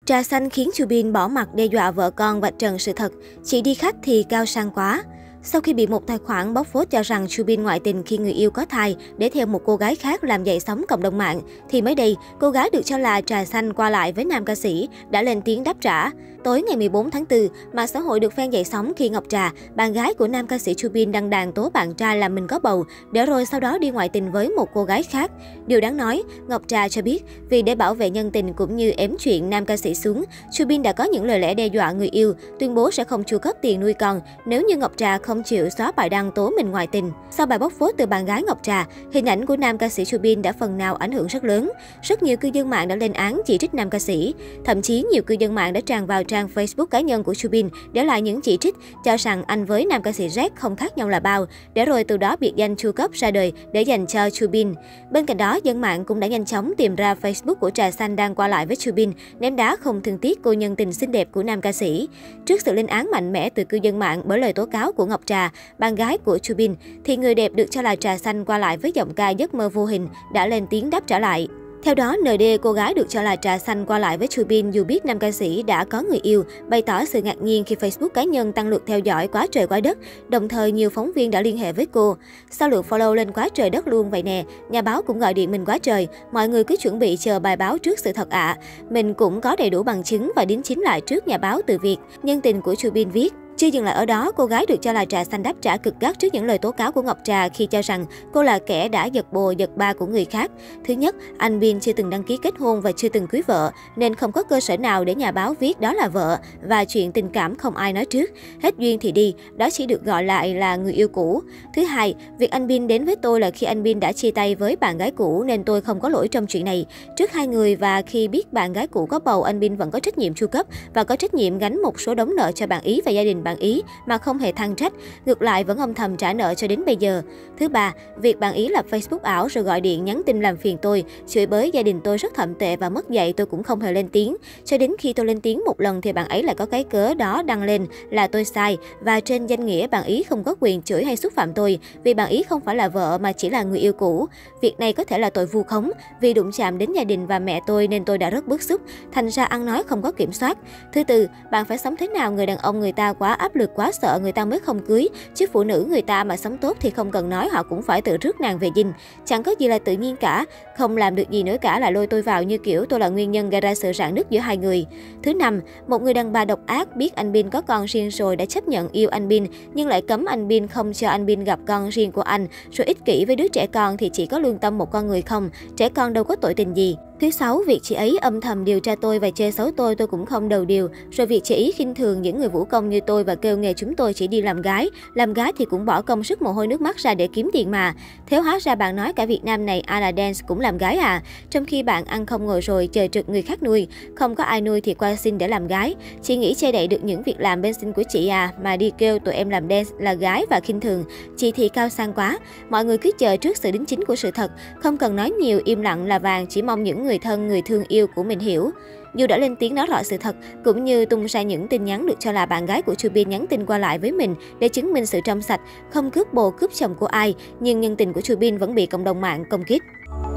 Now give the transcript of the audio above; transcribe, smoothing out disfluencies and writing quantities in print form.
Trà xanh khiến Chu Bin bỏ mặt đe dọa vợ con vạch trần sự thật, chị đi khách thì cao sang quá. Sau khi bị một tài khoản bóc phốt cho rằng Chu Bin ngoại tình khi người yêu có thai để theo một cô gái khác làm dậy sóng cộng đồng mạng, thì mới đây, cô gái được cho là trà xanh qua lại với nam ca sĩ đã lên tiếng đáp trả. Tối ngày 14 tháng 4, mạng xã hội được phen dậy sóng khi Ngọc Trà, bạn gái của nam ca sĩ Chu Bin đăng đàn tố bạn trai là mình có bầu, để rồi sau đó đi ngoại tình với một cô gái khác. Điều đáng nói, Ngọc Trà cho biết vì để bảo vệ nhân tình cũng như ém chuyện nam ca sĩ xuống, Chu Bin đã có những lời lẽ đe dọa người yêu, tuyên bố sẽ không chu cấp tiền nuôi con nếu như Ngọc Trà không chịu xóa bài đăng tố mình ngoại tình. Sau bài bóc phốt từ bạn gái Ngọc Trà, hình ảnh của nam ca sĩ Chu Bin đã phần nào ảnh hưởng rất lớn. Rất nhiều cư dân mạng đã lên án chỉ trích nam ca sĩ. Thậm chí nhiều cư dân mạng đã tràn vào trang Facebook cá nhân của Chu Bin để lại những chỉ trích, cho rằng anh với nam ca sĩ Z không khác nhau là bao, để rồi từ đó biệt danh Chu Cấp ra đời để dành cho Chu Bin. Bên cạnh đó, dân mạng cũng đã nhanh chóng tìm ra Facebook của trà xanh đang qua lại với Chu Bin, ném đá không thương tiếc cô nhân tình xinh đẹp của nam ca sĩ. Trước sự lên án mạnh mẽ từ cư dân mạng bởi lời tố cáo của Ngọc Trà, bạn gái của Chu Bin, thì người đẹp được cho là trà xanh qua lại với giọng ca giấc mơ vô hình đã lên tiếng đáp trả lại. Theo đó, ND, cô gái được cho là trà xanh qua lại với Chu Bin dù biết nam ca sĩ đã có người yêu, bày tỏ sự ngạc nhiên khi Facebook cá nhân tăng lượt theo dõi quá trời quá đất, đồng thời nhiều phóng viên đã liên hệ với cô. Sao lượng follow lên quá trời đất luôn vậy nè, nhà báo cũng gọi điện mình quá trời, mọi người cứ chuẩn bị chờ bài báo trước sự thật ạ. Mình cũng có đầy đủ bằng chứng và đính chính lại trước nhà báo từ việc, nhân tình của Chu Bin viết. Chưa dừng lại ở đó, cô gái được cho là trà xanh đáp trả cực gắt trước những lời tố cáo của Ngọc Trà khi cho rằng cô là kẻ đã giật bồ giật ba của người khác. Thứ nhất, anh Bin chưa từng đăng ký kết hôn và chưa từng cưới vợ, nên không có cơ sở nào để nhà báo viết đó là vợ, và chuyện tình cảm không ai nói trước. Hết duyên thì đi, đó chỉ được gọi lại là người yêu cũ. Thứ hai, việc anh Bin đến với tôi là khi anh Bin đã chia tay với bạn gái cũ nên tôi không có lỗi trong chuyện này. Trước hai người và khi biết bạn gái cũ có bầu, anh Bin vẫn có trách nhiệm chu cấp và có trách nhiệm gánh một số đống nợ cho bạn ý và gia đình bạn ý mà không hề than trách, ngược lại vẫn âm thầm trả nợ cho đến bây giờ. Thứ ba, việc bạn ý lập Facebook ảo rồi gọi điện nhắn tin làm phiền tôi, chửi bới gia đình tôi rất thậm tệ và mất dạy, tôi cũng không hề lên tiếng. Cho đến khi tôi lên tiếng một lần thì bạn ấy lại có cái cớ đó đăng lên là tôi sai và trên danh nghĩa bạn ý không có quyền chửi hay xúc phạm tôi vì bạn ý không phải là vợ mà chỉ là người yêu cũ. Việc này có thể là tội vu khống vì đụng chạm đến gia đình và mẹ tôi nên tôi đã rất bức xúc, thành ra ăn nói không có kiểm soát. Thứ tư, bạn phải sống thế nào người đàn ông người ta quá áp lực quá sợ người ta mới không cưới, chứ phụ nữ người ta mà sống tốt thì không cần nói họ cũng phải tự rước nàng về dinh. Chẳng có gì là tự nhiên cả, không làm được gì nữa cả là lôi tôi vào như kiểu tôi là nguyên nhân gây ra sự rạn nứt giữa hai người. Thứ năm, một người đàn bà độc ác biết anh Bin có con riêng rồi đã chấp nhận yêu anh Bin nhưng lại cấm anh Bin không cho anh Bin gặp con riêng của anh, rồi ích kỷ với đứa trẻ con thì chỉ có lương tâm một con người không, trẻ con đâu có tội tình gì. Thứ sáu, việc chị ấy âm thầm điều tra tôi và chê xấu tôi cũng không đầu điều. Rồi việc chị ấy khinh thường những người vũ công như tôi và kêu nghề chúng tôi chỉ đi làm gái thì cũng bỏ công sức mồ hôi nước mắt ra để kiếm tiền mà. Thế hóa ra bạn nói cả Việt Nam này ai là dance cũng làm gái à? Trong khi bạn ăn không ngồi rồi chờ trực người khác nuôi, không có ai nuôi thì qua xin để làm gái. Chị nghĩ che đậy được những việc làm bên xin của chị à, mà đi kêu tụi em làm dance là gái và khinh thường. Chị thì cao sang quá. Mọi người cứ chờ trước sự đính chính của sự thật, không cần nói nhiều, im lặng là vàng, chỉ mong những người thân, người thương yêu của mình hiểu. Dù đã lên tiếng nói rõ sự thật, cũng như tung ra những tin nhắn được cho là bạn gái của Chu Bin nhắn tin qua lại với mình để chứng minh sự trong sạch, không cướp bồ cướp chồng của ai, nhưng nhân tình của Chu Bin vẫn bị cộng đồng mạng công kích.